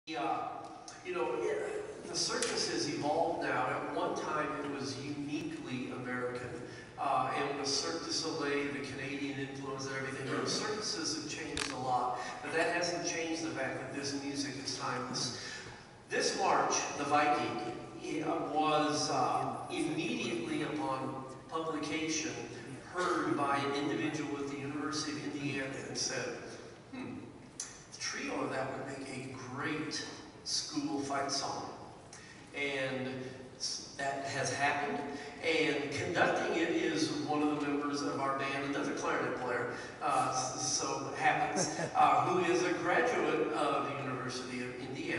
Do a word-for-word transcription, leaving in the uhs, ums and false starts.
Uh, you know, it, the circus has evolved now. At one time, it was uniquely American. Uh, and with Cirque du Soleil, the Canadian influence and everything, you know, circuses have changed a lot. But that hasn't changed the fact that this music is timeless. This march, the Viking, it, uh, was uh, immediately upon publication heard by an individual at the University of Indiana and said, hmm, the trio of that would make a great school fight song. And that has happened. And conducting it is one of the members of our band, another clarinet player, uh, so it happens, uh, who is a graduate of the University of Indiana.